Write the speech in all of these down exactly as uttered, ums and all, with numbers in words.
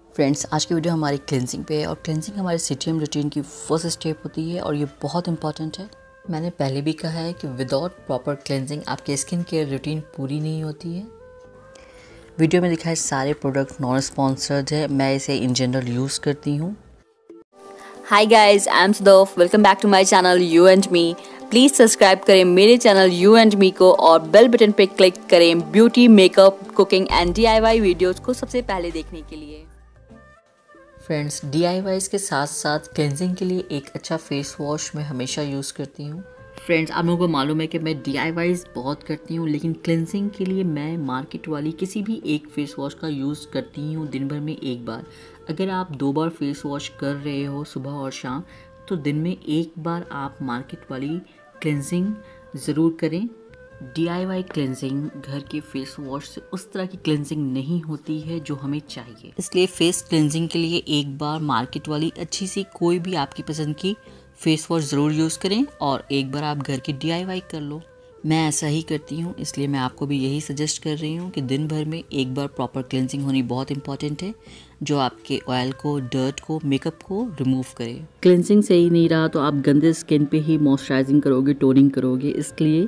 Friends, आज की video हमारी क्लिनजिंग पे है और क्लिनजिंग हमारे सीटीएम रूटीन की फर्स्ट स्टेप होती है और ये बहुत इंपॉर्टेंट है। मैंने पहले भी कहा है कि विदाउट प्रॉपर क्लिनजिंग आपकी स्किन केयर रूटीन पूरी नहीं होती है। वीडियो में दिखाए सारे प्रोडक्ट नॉन स्पॉन्सर्ड है, मैं इसे इन जनरल यूज़ करती हूँ। Hi guys, I am Sadaf, welcome back to my channel you and me. Please subscribe करें मेरे चैनल यू एंड मी को और बेल बटन पे क्लिक करें beauty, makeup, cooking and D I Y videos को सबसे पहले देखने के लिए। फ्रेंड्स, डी आई वाईज़ के साथ साथ क्लिनजिंग के लिए एक अच्छा फेस वॉश मैं हमेशा यूज़ करती हूँ। फ्रेंड्स, आप लोगों को मालूम है कि मैं डी आई वाईज़ बहुत करती हूँ, लेकिन क्लिनजिंग के लिए मैं मार्केट वाली किसी भी एक फ़ेस वॉश का यूज़ करती हूँ दिन भर में एक बार। अगर आप दो बार फेस वॉश कर रहे हो सुबह और शाम, तो दिन में एक बार आप मार्केट वाली क्लिनजिंग ज़रूर करें। डी आई वाई क्लिनजिंग घर के फेस वॉश से उस तरह की क्लिनजिंग नहीं होती है जो हमें चाहिए, इसलिए फेस क्लिनजिंग के लिए एक बार मार्केट वाली अच्छी सी कोई भी आपकी पसंद की फेस वॉश ज़रूर यूज़ करें और एक बार आप घर की डी आई वाई कर लो। मैं ऐसा ही करती हूँ, इसलिए मैं आपको भी यही सजेस्ट कर रही हूँ कि दिन भर में एक बार प्रॉपर क्लिनजिंग होनी बहुत इंपॉर्टेंट है, जो आपके ऑयल को, डर्ट को, मेकअप को रिमूव करे। क्लिनजिंग सही नहीं रहा तो आप गंदे स्किन पे ही मॉइस्चराइजिंग करोगे, टोनिंग करोगे, इसलिए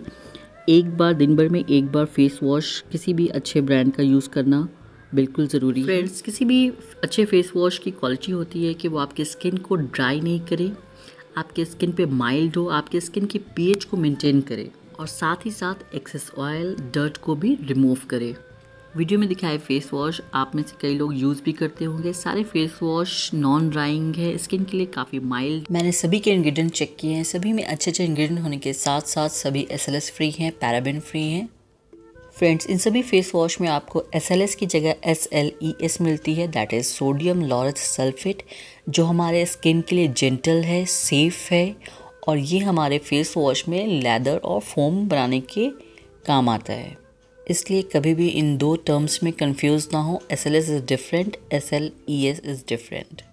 एक बार दिन भर में एक बार फेस वॉश किसी भी अच्छे ब्रांड का यूज़ करना बिल्कुल ज़रूरी है। फ्रेंड्स, किसी भी अच्छे फेस वॉश की क्वालिटी होती है कि वो आपके स्किन को ड्राई नहीं करे, आपके स्किन पे माइल्ड हो, आपके स्किन की पीएच को मेंटेन करे और साथ ही साथ एक्सेस ऑयल, डर्ट को भी रिमूव करे। वीडियो में दिखाए फेस वॉश आप में से कई लोग यूज़ भी करते होंगे। सारे फेस वॉश नॉन ड्राइंग है, स्किन के लिए काफ़ी माइल्ड। मैंने सभी के इंग्रेडिएंट चेक किए हैं, सभी में अच्छे अच्छे इंग्रेडिएंट होने के साथ साथ सभी एस एल एस फ्री हैं, पैराबेन फ्री हैं। फ्रेंड्स, इन सभी फेस वॉश में आपको एस एल एस की जगह एस एल ई एस मिलती है, that is sodium laureth sulphate, जो हमारे स्किन के लिए जेंटल है, सेफ़ है और ये हमारे फेस वॉश में लेदर और फोम बनाने के काम आता है। इसलिए कभी भी इन दो टर्म्स में कंफ्यूज ना हो, S L S is different, S L E S is different.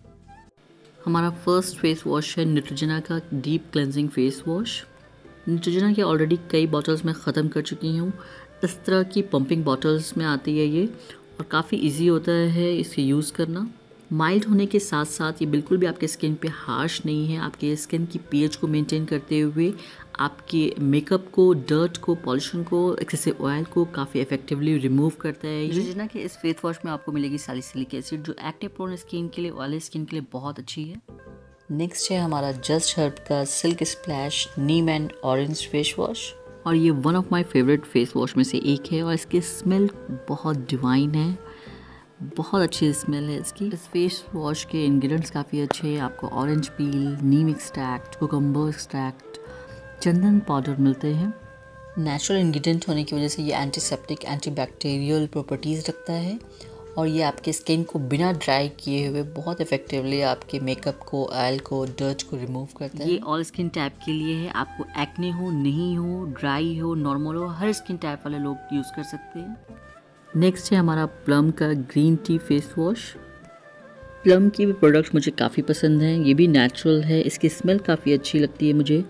हमारा फर्स्ट फेस वॉश है न्यूट्रोजेना का deep cleansing face wash. Neutrogena के ऑलरेडी कई बॉटल्स मैं ख़त्म कर चुकी हूँ। इस तरह की पंपिंग बॉटल्स में आती है ये और काफ़ी इजी होता है इसे यूज़ करना। माइल्ड होने के साथ साथ ये बिल्कुल भी आपके स्किन पे हार्श नहीं है, आपके स्किन की पीएच को मेंटेन करते हुए आपके मेकअप को, डर्ट को, पॉल्यूशन को, एक्सेसिव ऑयल को काफ़ी इफेक्टिवली रिमूव करता है। न्यूट्रोजेना के इस फेस वॉश में आपको मिलेगी सैलिसिलिक एसिड, जो एक्ने प्रोन स्किन के लिए, ऑयली स्किन के लिए बहुत अच्छी है। नेक्स्ट है हमारा जस्ट हर्ब का silk splash neem and orange face wash और ये one of my favourite face wash में से एक है और इसकी स्मेल बहुत डिवाइन है, बहुत अच्छी स्मेल है इसकी। इस फेस वॉश के इंग्रेडिएंट्स काफ़ी अच्छे हैं। आपको orange peel, neem extract, cucumber extract, चंदन पाउडर मिलते हैं। नेचुरल इंग्रेडिएंट होने की वजह से ये एंटीसेप्टिक, एंटीबैक्टीरियल प्रॉपर्टीज़ रखता है और ये आपके स्किन को बिना ड्राई किए हुए बहुत इफेक्टिवली आपके मेकअप को, ऑयल को, डर्ट को रिमूव करता है। ये ऑल स्किन टाइप के लिए है, आपको एक्ने हो, नहीं हो, ड्राई हो, नॉर्मल हो, हर स्किन टाइप वाले लोग यूज़ कर सकते हैं। नेक्स्ट है हमारा प्लम का green tea face wash. Plum की भी प्रोडक्ट्स मुझे काफ़ी पसंद हैं, ये भी नेचुरल है, इसकी स्मेल काफ़ी अच्छी लगती है मुझे।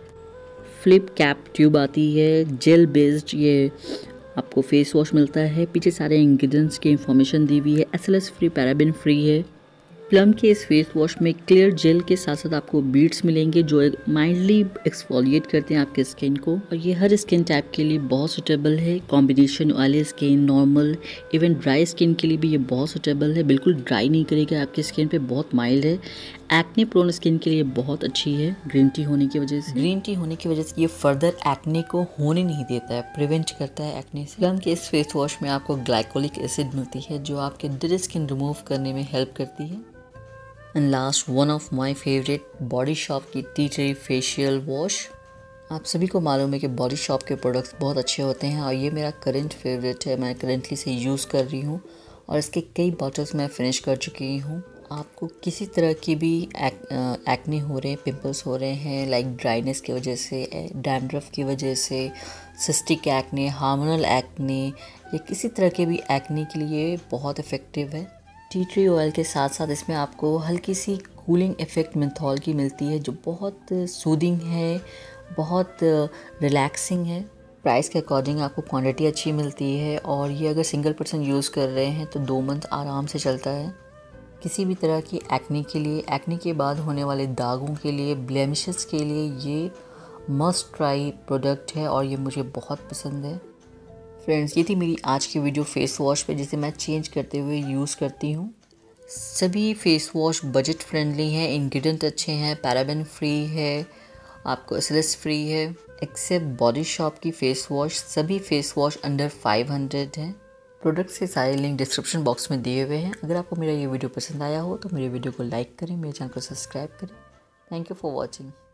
फ्लिप कैप ट्यूब आती है, जेल बेस्ड ये आपको फेस वॉश मिलता है। पीछे सारे इंग्रेडिएंट्स की इंफॉर्मेशन दी हुई है, S L S free, paraben free है। प्लम के इस फेस वॉश में क्लियर जेल के साथ साथ आपको बीड्स मिलेंगे जो एक माइल्डली एक्सफोलिएट करते हैं आपके स्किन को और ये हर स्किन टाइप के लिए बहुत सुटेबल है। Combination oily skin, normal, even dry skin के लिए भी ये बहुत सुटेबल है, बिल्कुल ड्राई नहीं करेगा आपकी स्किन पे, बहुत माइल्ड है। एक्ने प्रोन स्किन के लिए बहुत अच्छी है ग्रीन टी होने की वजह से। ग्रीन टी होने की वजह से ये फर्दर एक्ने को होने नहीं देता है, प्रिवेंट करता है एक्ने से। प्लम के इस फेस वॉश में आपको ग्लाइकोलिक एसिड मिलती है जो आपके डेड स्किन रिमूव करने में हेल्प करती है। And last, one of my favourite, Body Shop की टी ट्री फेशियल वॉश। आप सभी को मालूम है कि बॉडी शॉप के प्रोडक्ट्स बहुत अच्छे होते हैं और ये मेरा करंट फेवरेट है, मैं करंटली से यूज़ कर रही हूँ और इसके कई बॉटल्स मैं फिनिश कर चुकी हूँ। आपको किसी तरह की भी एक, एक्ने हो रहे हैं, पिंपल्स हो रहे हैं, लाइक ड्राइनेस की वजह से, डैंड्रफ की वजह से, सिस्टिक एक्ने, हार्मोनल एक्ने या किसी तरह के भी एक्ने के लिए बहुत इफ़ेक्टिव है। टी ट्री ऑयल के साथ साथ इसमें आपको हल्की सी कूलिंग इफ़ेक्ट मेंथॉल की मिलती है जो बहुत सूदिंग है, बहुत रिलैक्सिंग है। प्राइस के अकॉर्डिंग आपको क्वांटिटी अच्छी मिलती है और ये अगर सिंगल पर्सन यूज़ कर रहे हैं तो दो मंथ आराम से चलता है। किसी भी तरह की एक्ने के लिए, एक्ने के बाद होने वाले दागों के लिए, ब्लेमिशेस के लिए ये मस्ट ट्राई प्रोडक्ट है और ये मुझे बहुत पसंद है। फ्रेंड्स, ये थी मेरी आज की वीडियो फेस वॉश पे, जिसे मैं चेंज करते हुए यूज़ करती हूँ। सभी फेस वॉश बजट फ्रेंडली हैं, इंग्रेडिएंट अच्छे हैं, पैराबेन फ्री है, आपको एसएलएस फ्री है, एक्सेप्ट बॉडी शॉप की फेस वॉश। सभी face wash under five hundred हैं। प्रोडक्ट्स के सारे लिंक डिस्क्रिप्शन बॉक्स में दिए हुए हैं। अगर आपको मेरा ये वीडियो पसंद आया हो तो मेरे वीडियो को लाइक करें, मेरे चैनल को सब्सक्राइब करें। Thank you for watching.